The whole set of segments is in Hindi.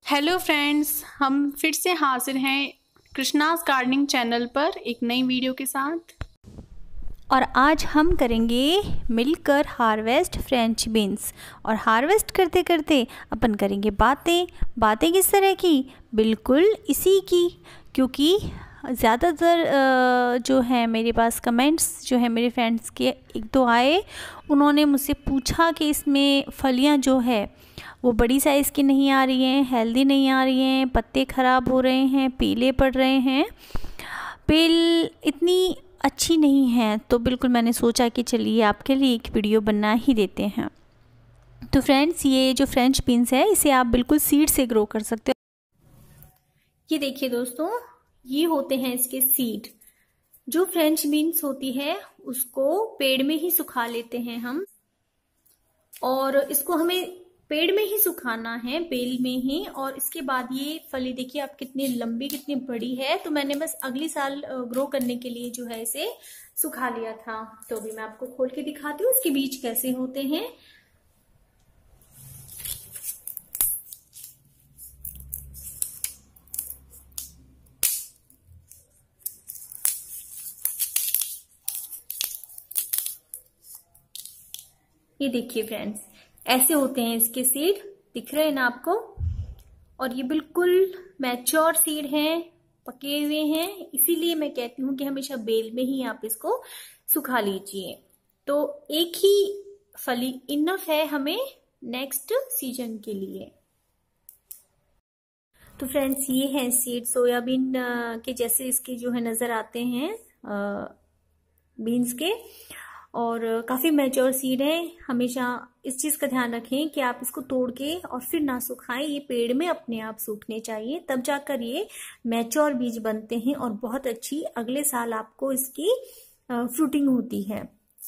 हेलो फ्रेंड्स, हम फिर से हाजिर हैं कृष्णास गार्डनिंग चैनल पर एक नई वीडियो के साथ। और आज हम करेंगे मिलकर हार्वेस्ट फ्रेंच बीन्स। और हार्वेस्ट करते करते अपन करेंगे बातें किस तरह की, बिल्कुल इसी की। क्योंकि ज़्यादातर जो है मेरे पास कमेंट्स जो है मेरे फ्रेंड्स के एक दो आए, उन्होंने मुझसे पूछा कि इसमें फलियां जो है वो बड़ी साइज़ की नहीं आ रही हैं, हेल्दी नहीं आ रही हैं, पत्ते ख़राब हो रहे हैं, पीले पड़ रहे हैं, बेल इतनी अच्छी नहीं है। तो बिल्कुल मैंने सोचा कि चलिए आपके लिए एक वीडियो बना ही देते हैं। तो फ्रेंड्स, ये जो फ्रेंच बीन्स है इसे आप बिल्कुल सीड से ग्रो कर सकते हो। ये देखिए दोस्तों, ये होते हैं इसके सीड। जो फ्रेंच बीन्स होती है उसको पेड़ में ही सुखा लेते हैं हम, और इसको हमें पेड़ में ही सुखाना है, बेल में ही। और इसके बाद ये फली देखिए आप कितनी लंबी कितनी बड़ी है। तो मैंने बस अगली साल ग्रो करने के लिए जो है इसे सुखा लिया था। तो अभी मैं आपको खोल के दिखाती हूँ इसके बीज कैसे होते हैं। ये देखिए फ्रेंड्स, ऐसे होते हैं इसके सीड, दिख रहे हैं ना आपको। और ये बिल्कुल मैच्योर सीड हैं, पके हुए हैं। इसीलिए मैं कहती हूँ कि हमेशा बेल में ही आप इसको सुखा लीजिए। तो एक ही फली इनफ है हमें नेक्स्ट सीजन के लिए। तो फ्रेंड्स, ये हैं सीड, सोयाबीन के जैसे इसके जो है नजर आते हैं बीन्स के, और काफ़ी मैच्योर सीड है। हमेशा इस चीज़ का ध्यान रखें कि आप इसको तोड़ के और फिर ना सुखाएं। ये पेड़ में अपने आप सूखने चाहिए, तब जाकर ये मैच्योर बीज बनते हैं और बहुत अच्छी अगले साल आपको इसकी फ्रूटिंग होती है।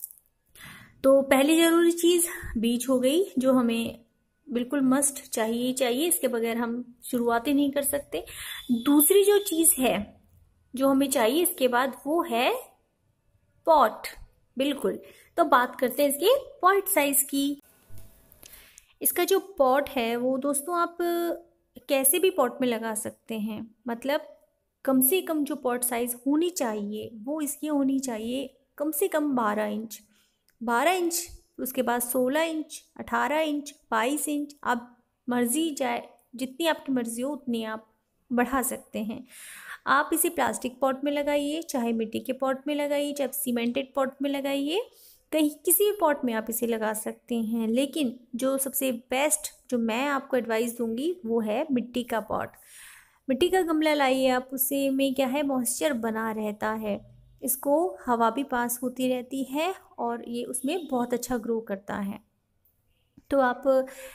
तो पहली जरूरी चीज़ बीज हो गई, जो हमें बिल्कुल मस्ट चाहिए। इसके बगैर हम शुरुआत ही नहीं कर सकते। दूसरी जो चीज़ है जो हमें चाहिए इसके बाद, वो है पॉट। बिल्कुल, तो बात करते हैं इसके पॉट साइज की। इसका जो पॉट है वो दोस्तों आप कैसे भी पॉट में लगा सकते हैं। मतलब कम से कम जो पॉट साइज होनी चाहिए वो इसकी होनी चाहिए कम से कम 12 इंच, उसके बाद 16 इंच, 18 इंच, 22 इंच, आप मर्जी जाए जितनी आपकी मर्जी हो उतनी आप बढ़ा सकते हैं। आप इसे प्लास्टिक पॉट में लगाइए, चाहे मिट्टी के पॉट में लगाइए, चाहे सीमेंटेड पॉट में लगाइए, कहीं किसी भी पॉट में आप इसे लगा सकते हैं। लेकिन जो सबसे बेस्ट जो मैं आपको एडवाइस दूंगी वो है मिट्टी का पॉट। मिट्टी का गमला लाइए आप, उसे में क्या है, मॉइस्चर बना रहता है, इसको हवा भी पास होती रहती है और ये उसमें बहुत अच्छा ग्रो करता है। तो आप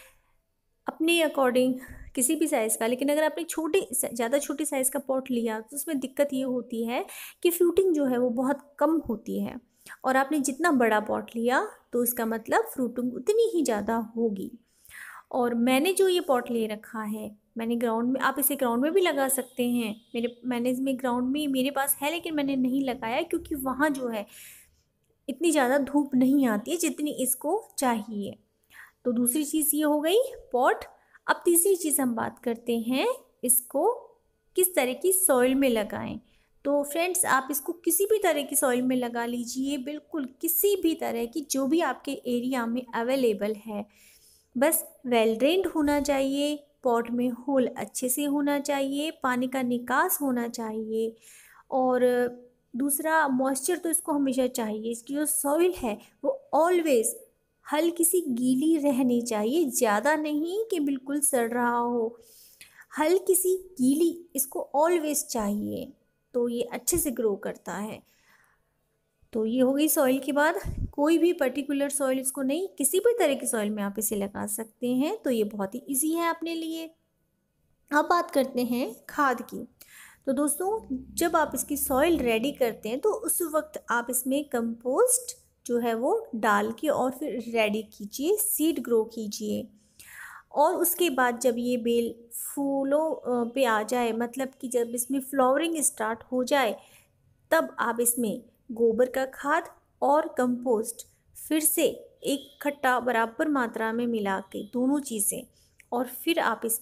अपने अकॉर्डिंग किसी भी साइज़ का, लेकिन अगर आपने ज़्यादा छोटी साइज़ का पॉट लिया तो उसमें दिक्कत ये होती है कि फ्रूटिंग जो है वो बहुत कम होती है। और आपने जितना बड़ा पॉट लिया तो इसका मतलब फ्रूटिंग उतनी ही ज़्यादा होगी। और मैंने जो ये पॉट ले रखा है, मैंने ग्राउंड में, आप इसे ग्राउंड में भी लगा सकते हैं। मैंने इसमें ग्राउंड में मेरे पास है, लेकिन मैंने नहीं लगाया क्योंकि वहाँ जो है इतनी ज़्यादा धूप नहीं आती है जितनी इसको चाहिए। तो दूसरी चीज़ ये हो गई पॉट। अब तीसरी चीज़ हम बात करते हैं इसको किस तरह की सॉइल में लगाएं। तो फ्रेंड्स, आप इसको किसी भी तरह की सॉइल में लगा लीजिए, बिल्कुल किसी भी तरह की, जो भी आपके एरिया में अवेलेबल है। बस वेल ड्रेन्ड होना चाहिए, पॉट में होल अच्छे से होना चाहिए, पानी का निकास होना चाहिए। और दूसरा, मॉइस्चर तो इसको हमेशा चाहिए। इसकी जो सॉइल है वो ऑलवेज हल्की सी गीली रहनी चाहिए, ज़्यादा नहीं कि बिल्कुल सड़ रहा हो, हल्की सी गीली इसको ऑलवेज चाहिए, तो ये अच्छे से ग्रो करता है। तो ये हो गई सॉइल की बात। कोई भी पर्टिकुलर सॉइल इसको नहीं, किसी भी तरह की सॉइल में आप इसे लगा सकते हैं। तो ये बहुत ही इजी है अपने लिए। अब बात करते हैं खाद की। तो दोस्तों, जब आप इसकी सॉइल रेडी करते हैं तो उस वक्त आप इसमें कंपोस्ट जो है वो डाल के और फिर रेडी कीजिए, सीड ग्रो कीजिए। और उसके बाद जब ये बेल फूलों पे आ जाए, मतलब कि जब इसमें फ्लावरिंग स्टार्ट हो जाए, तब आप इसमें गोबर का खाद और कंपोस्ट फिर से एक खट्टा बराबर मात्रा में मिला के, दोनों चीज़ें, और फिर आप इसमें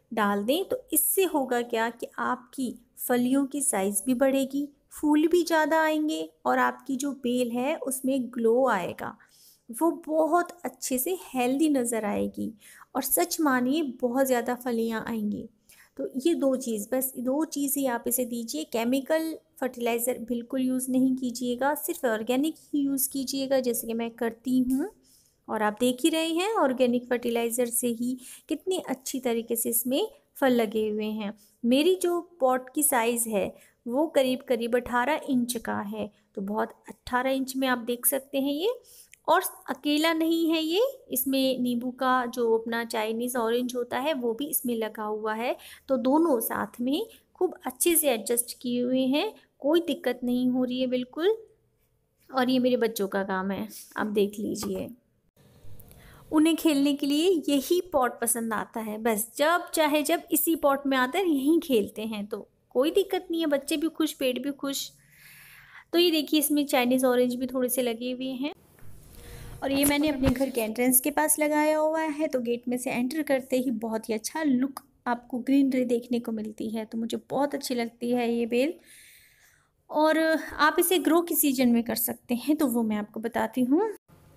डाल दें तो इससे होगा क्या कि आपकी फलियों की साइज़ भी बढ़ेगी, फूल भी ज़्यादा आएंगे और आपकी जो बेल है उसमें ग्लो आएगा, वो बहुत अच्छे से हेल्दी नज़र आएगी और सच मानिए बहुत ज़्यादा फलियाँ आएंगी। तो ये 2 चीज़, बस 2 चीज़ ही आप इसे दीजिए। केमिकल फर्टिलाइज़र बिल्कुल यूज़ नहीं कीजिएगा, सिर्फ ऑर्गेनिक ही यूज़ कीजिएगा जैसे कि मैं करती हूँ। और आप देख ही रहे हैं ऑर्गेनिक फर्टिलाइज़र से ही कितनी अच्छी तरीके से इसमें फल लगे हुए हैं। मेरी जो पॉट की साइज़ है वो करीब करीब 18 इंच का है, तो बहुत 18 इंच में आप देख सकते हैं ये। और अकेला नहीं है ये, इसमें नींबू का जो अपना चाइनीज़ ऑरेंज होता है वो भी इसमें लगा हुआ है, तो दोनों साथ में खूब अच्छे से एडजस्ट किए हुए हैं, कोई दिक्कत नहीं हो रही है बिल्कुल। और ये मेरे बच्चों का काम है, आप देख लीजिए। उन्हें खेलने के लिए यही पॉट पसंद आता है, बस जब चाहे जब इसी पॉट में आते हैं यहीं खेलते हैं, तो कोई दिक्कत नहीं है, बच्चे भी खुश पेट भी खुश। तो ये देखिए इसमें चाइनीज़ ऑरेंज भी थोड़े से लगे हुए हैं और ये मैंने अपने घर के एंट्रेंस के पास लगाया हुआ है, तो गेट में से एंटर करते ही बहुत ही अच्छा लुक आपको ग्रीनरी देखने को मिलती है, तो मुझे बहुत अच्छी लगती है ये बेल। और आप इसे ग्रो किस सीजन में कर सकते हैं तो वो मैं आपको बताती हूँ।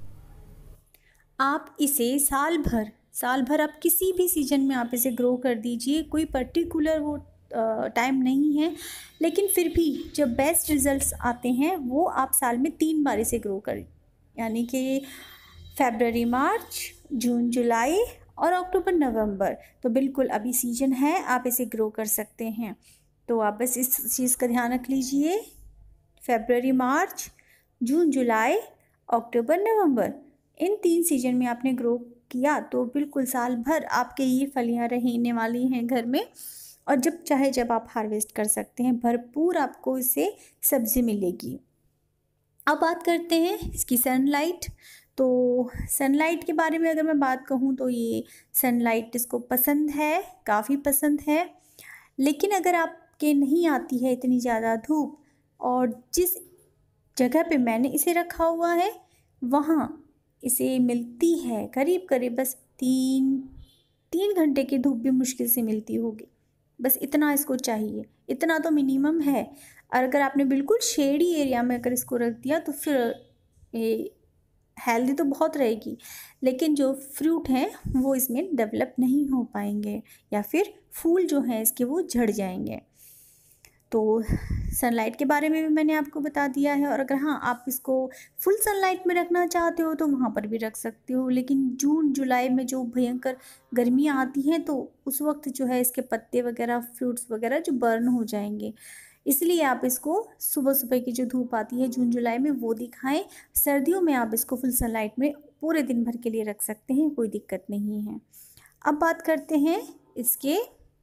आप इसे साल भर आप किसी भी सीजन में आप इसे ग्रो कर दीजिए, कोई पर्टिकुलर वो टाइम नहीं है, लेकिन फिर भी जब बेस्ट रिजल्ट्स आते हैं वो आप साल में 3 बार इसे ग्रो करें, यानी कि फरवरी मार्च, जून जुलाई और अक्टूबर नवंबर। तो बिल्कुल अभी सीजन है, आप इसे ग्रो कर सकते हैं। तो आप बस इस चीज़ का ध्यान रख लीजिए, फरवरी मार्च, जून जुलाई, अक्टूबर नवंबर, इन 3 सीजन में आपने ग्रो किया तो बिल्कुल साल भर आपके ये फलियां रहने वाली हैं घर में, और जब चाहे जब आप हार्वेस्ट कर सकते हैं, भरपूर आपको इससे सब्ज़ी मिलेगी। अब बात करते हैं इसकी सनलाइट। तो सनलाइट के बारे में अगर मैं बात कहूँ तो ये सनलाइट इसको पसंद है, काफ़ी पसंद है, लेकिन अगर आपके नहीं आती है इतनी ज़्यादा धूप और जिस जगह पे मैंने इसे रखा हुआ है वहाँ इसे मिलती है करीब करीब बस 3 घंटे की धूप भी मुश्किल से मिलती होगी, बस इतना इसको चाहिए, इतना तो मिनिमम है। और अगर आपने बिल्कुल शेडी एरिया में अगर इसको रख दिया तो फिर ये हेल्दी तो बहुत रहेगी, लेकिन जो फ्रूट हैं वो इसमें डेवलप नहीं हो पाएंगे या फिर फूल जो हैं इसके वो झड़ जाएंगे। तो सनलाइट के बारे में भी मैंने आपको बता दिया है, और अगर हाँ आप इसको फुल सनलाइट में रखना चाहते हो तो वहाँ पर भी रख सकते हो, लेकिन जून जुलाई में जो भयंकर गर्मियाँ आती हैं तो उस वक्त जो है इसके पत्ते वगैरह फ्रूट्स वगैरह जो बर्न हो जाएंगे, इसलिए आप इसको सुबह सुबह की जो धूप आती है जून जुलाई में वो दिखाएं। सर्दियों में आप इसको फुल सनलाइट में पूरे दिन भर के लिए रख सकते हैं, कोई दिक्कत नहीं है। अब बात करते हैं इसके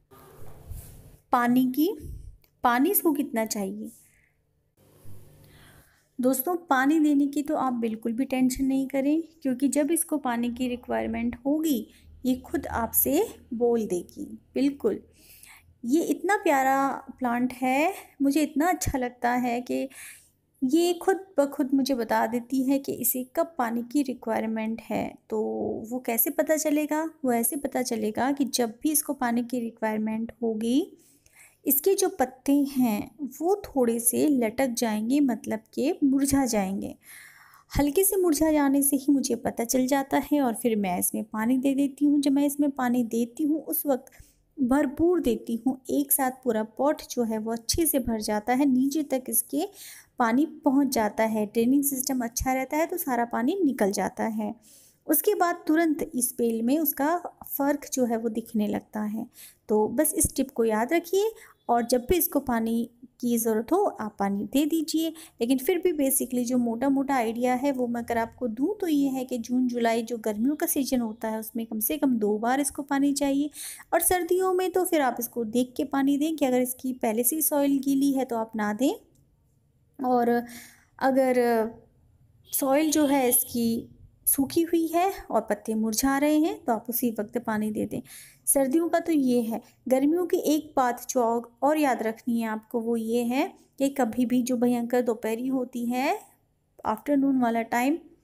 पानी की, पानी इसको कितना चाहिए। दोस्तों पानी देने की तो आप बिल्कुल भी टेंशन नहीं करें, क्योंकि जब इसको पानी की रिक्वायरमेंट होगी ये खुद आपसे बोल देगी। बिल्कुल ये इतना प्यारा प्लांट है, मुझे इतना अच्छा लगता है कि ये खुद ब खुद मुझे बता देती है कि इसे कब पानी की रिक्वायरमेंट है। तो वो कैसे पता चलेगा, वो ऐसे पता चलेगा कि जब भी इसको पानी की रिक्वायरमेंट होगी इसके जो पत्ते हैं वो थोड़े से लटक जाएंगे, मतलब कि मुरझा जाएंगे। हल्के से मुरझा जाने से ही मुझे पता चल जाता है और फिर मैं इसमें पानी दे देती हूँ। जब मैं इसमें पानी देती हूँ उस वक्त भरपूर देती हूँ, एक साथ पूरा पॉट जो है वो अच्छे से भर जाता है, नीचे तक इसके पानी पहुँच जाता है। ड्रेनिंग सिस्टम अच्छा रहता है तो सारा पानी निकल जाता है। उसके बाद तुरंत इस बेल में उसका फ़र्क जो है वो दिखने लगता है। तो बस इस टिप को याद रखिए और जब भी इसको पानी की ज़रूरत हो आप पानी दे दीजिए। लेकिन फिर भी बेसिकली जो मोटा मोटा आइडिया है वो मैं अगर आपको दूं तो ये है कि जून जुलाई जो गर्मियों का सीज़न होता है उसमें कम से कम 2 बार इसको पानी चाहिए, और सर्दियों में तो फिर आप इसको देख के पानी दें कि अगर इसकी पहले से ही सॉइल गीली है तो आप ना दें, और अगर सॉइल जो है इसकी सूखी हुई है और पत्ते मुरझा रहे हैं तो आप उसी वक्त पानी दे दें। सर्दियों का तो ये है। गर्मियों की एक बात जो और याद रखनी है आपको वो ये है कि कभी भी जो भयंकर दोपहरी होती है, आफ्टरनून वाला टाइम,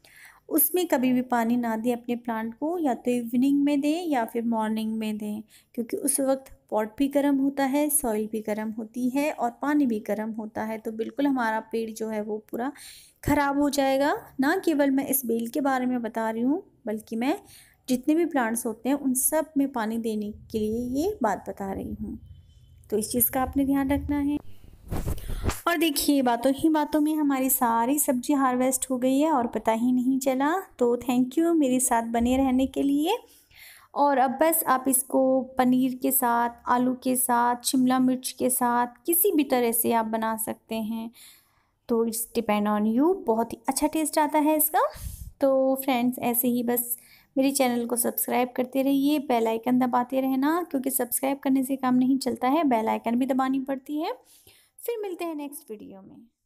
उसमें कभी भी पानी ना दें अपने प्लांट को, या तो इवनिंग में दें या फिर मॉर्निंग में दें, क्योंकि उस वक्त पॉट भी गर्म होता है, सॉइल भी गर्म होती है और पानी भी गर्म होता है, तो बिल्कुल हमारा पेड़ जो है वो पूरा ख़राब हो जाएगा। ना केवल मैं इस बेल के बारे में बता रही हूँ, बल्कि मैं जितने भी प्लांट्स होते हैं उन सब में पानी देने के लिए ये बात बता रही हूँ। तो इस चीज़ का आपने ध्यान रखना है। और देखिए बातों ही बातों में हमारी सारी सब्जी हार्वेस्ट हो गई है और पता ही नहीं चला। तो थैंक यू मेरे साथ बने रहने के लिए। और अब बस आप इसको पनीर के साथ, आलू के साथ, शिमला मिर्च के साथ, किसी भी तरह से आप बना सकते हैं। तो इट्स डिपेंड ऑन यू, बहुत ही अच्छा टेस्ट आता है इसका। तो फ्रेंड्स ऐसे ही बस मेरे चैनल को सब्सक्राइब करते रहिए, बेल आइकन दबाते रहना, क्योंकि सब्सक्राइब करने से काम नहीं चलता है, बेल आइकन भी दबानी पड़ती है। फिर मिलते हैं नेक्स्ट वीडियो में।